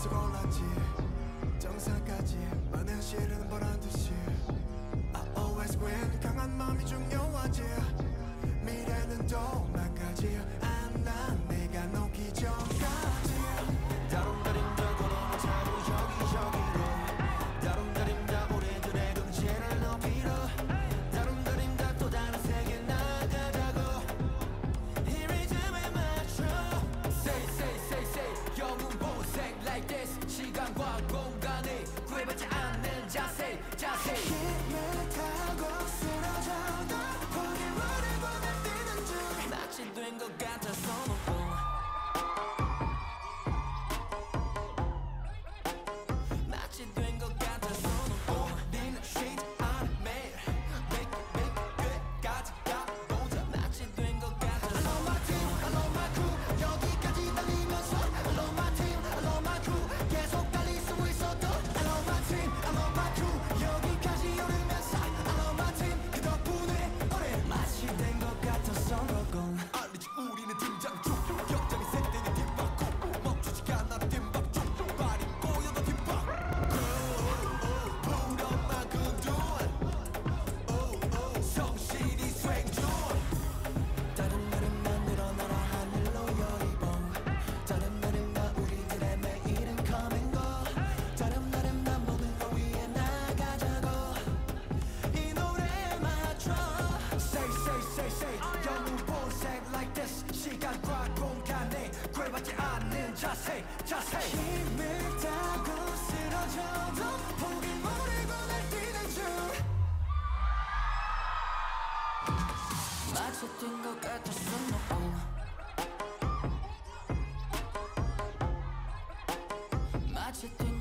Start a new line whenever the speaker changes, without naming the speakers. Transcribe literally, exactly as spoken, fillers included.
벌써 골랐지 정상까지 많은 시련은 보란듯이 I always win 강한 마음이 중요하지 미래는 도망가지 안난 내가 놓기 전까지 다rum다림다 걸어온 차로 여기저기로 다rum다림다 우리들의 경제를 높이러 다rum다림다 또 다른 세계 나가자고 이 리듬에 맞춰 Say say say say 영웅보색 like this 시간과 공간이 구애받지 않는 자세 자세 힘을 타고 쓰러져도 포기를 해보는 뛰는 중 낯이 된 것 같아서 놓고 낯이 된 것 같아서 놓고 우리는 쉬지 않아 매일 make it make it 끝까지 가보자 낯이 된 것 같아서 I love my team I love my crew 여기까지 달리면서 I love my team I love my crew 계속 달릴 수 있어도 I love my team I love my crew 여기까지 오르면서 I love my team 그 덕분에 오래 낯이 된 것 같아서 놓고 알리지 우리는 등장 중 격정이 셋대는 뒷바퀴 멈추지 않아 뒷박 중 발이 꼬여도 뒷박 Put up my gun 성실히 수행 중 다른 날은 만들어 나라 하늘로 열이봉 다른 날은 나 우리들의 매일은 coming go 다른 날은 난 모든 걸 위해 나가자고 이 노래에 맞춰 Say say say say 영웅보색 like this 시간과 공간에 구애받지 않는 자세 자세 힘을 타고 쓰러져도 포기 모르고 날 뛰는 중 마치 뛴 것 같았어 놓고 마치 뛴